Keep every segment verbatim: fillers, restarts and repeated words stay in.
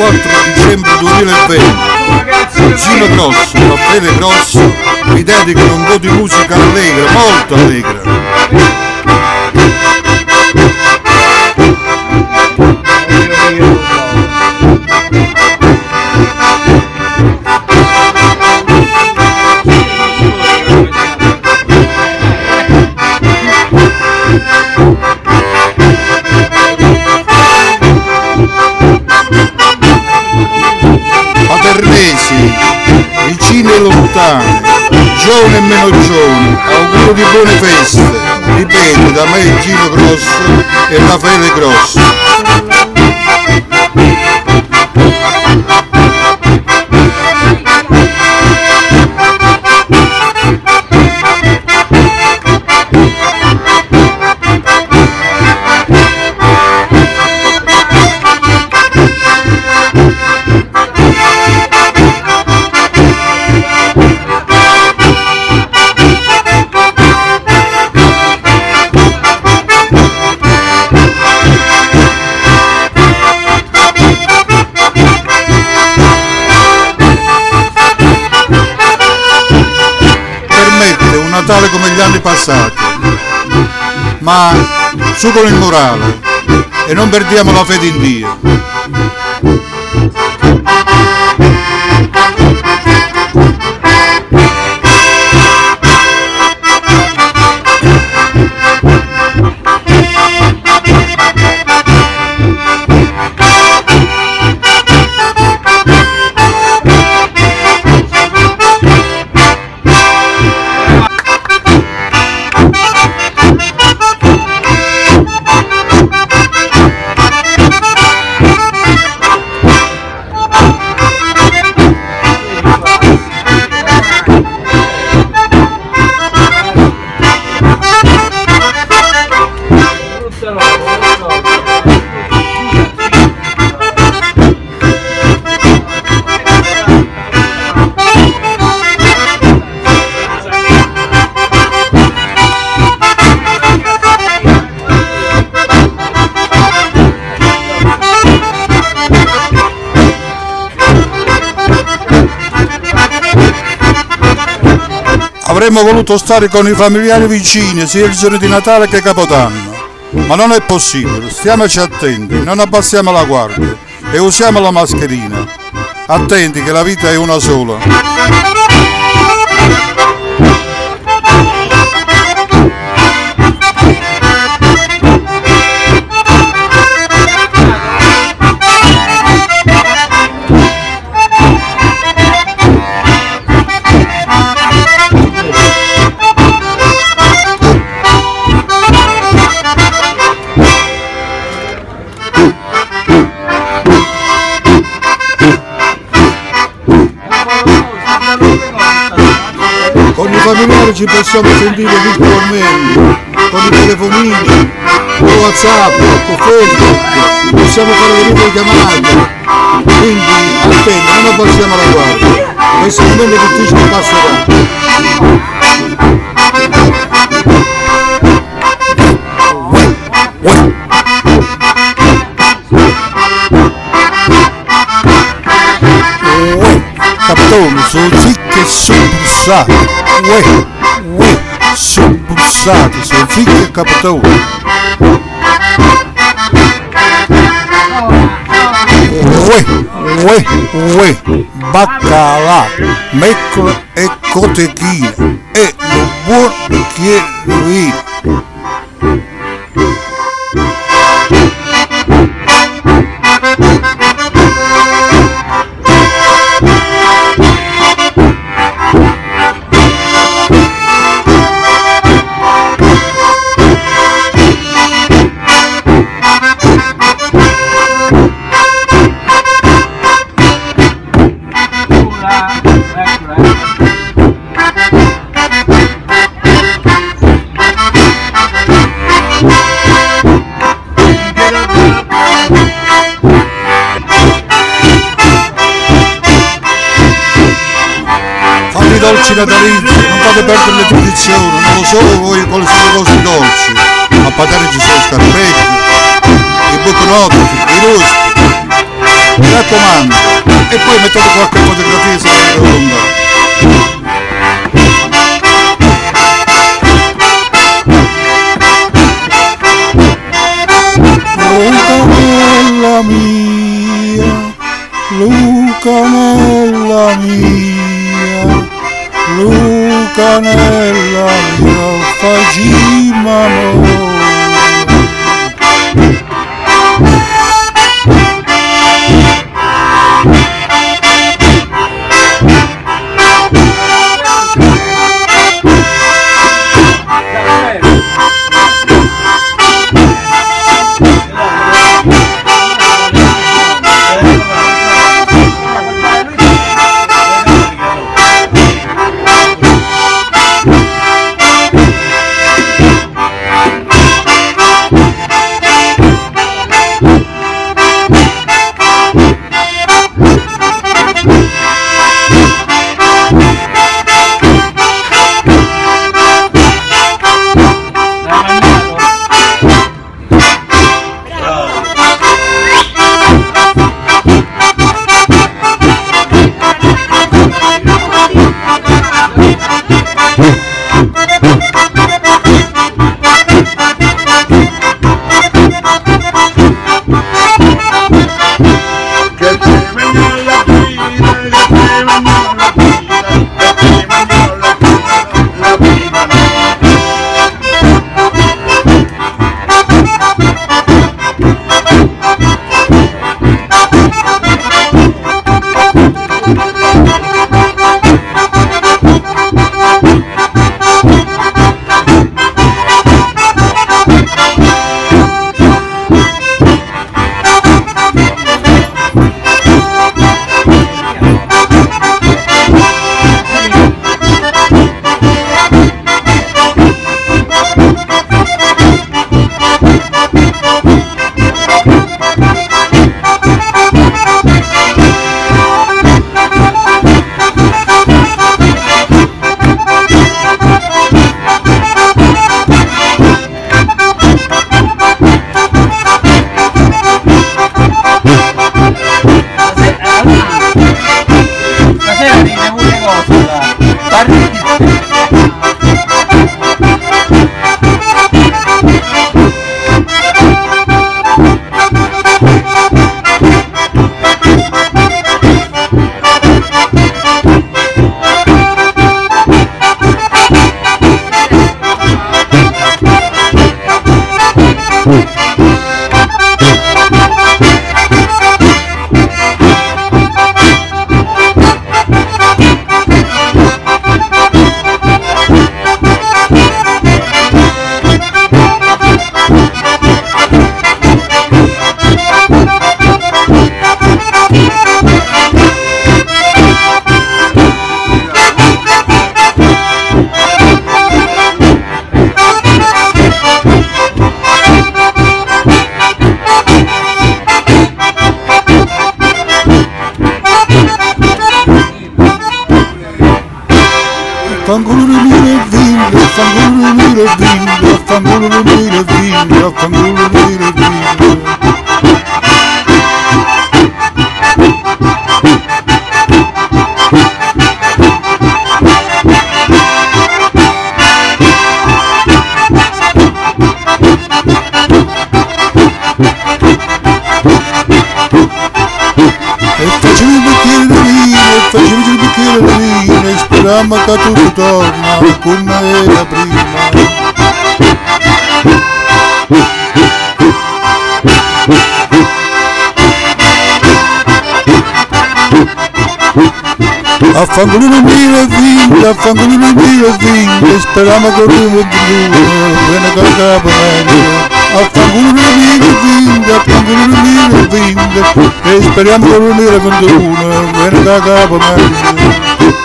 quattro dicembre duemilaventi, Gino Grosso e Raffaele Grosso vi dedicano un po' di musica allegra, molto allegra. Paternesi, vicini e lontani, giovani e meno giovani, auguro di buone feste, ripeto, da me Gino Grosso e Raffaele Grosso. Natale come gli anni passati, ma su con il morale e non perdiamo la fede in Dio. Avremmo voluto stare con i familiari vicini sia il giorno di Natale che Capodanno, ma non è possibile, stiamoci attenti, non abbassiamo la guardia e usiamo la mascherina. Attenti che la vita è una sola. Con i familiari ci possiamo sentire virtualmente, con i telefonini, con WhatsApp, con Facebook, possiamo fare le videochiamate, quindi attenti, non abbassiamo la guardia, questo è un momento difficile passerà. Capitone, sono zitti e sono bussati, uè, uè, sono bussati, sono zitti e capitone. Uè, uè, uè, baccalà, meccola e cotechina e un buon bicchiere di vino. Dolci natalizi, non fate perdere le tradizioni, non lo so voi quali sono le cose dolci, a Patera ci sono scarpecchi, i buconotti, i ruschi, mi raccomando. scattate qualche fotografia sulla onda. Lucanella mia, Lucanella mia, Lucanella mia, facciamo amore. Fangolo le mire vinde, fangolo le mire vinde, fangolo le mire vinde, fangolo le mire vinde. E facevi il bicchiere di vino, e facevi il bicchiere di vino, e sperammo che tutto torna come era prima. A fangolo le mire vinde, a fangolo le mire vinde, e sperammo che rumo blu, bene che capo meglio. A fangolo le mire vinde, a fangolo le mire vinde, e speriamo che non era ventuno, bene che capo meglio.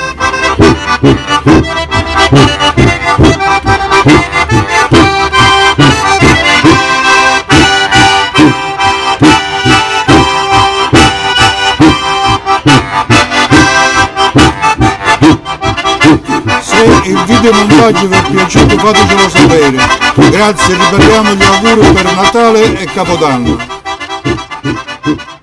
Se il videomontaggio vi è piaciuto fatecelo sapere. Grazie, ripetiamo gli auguri per Natale e Capodanno.